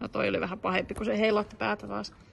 toi oli vähän pahempi, kun se heilautti päätä taas.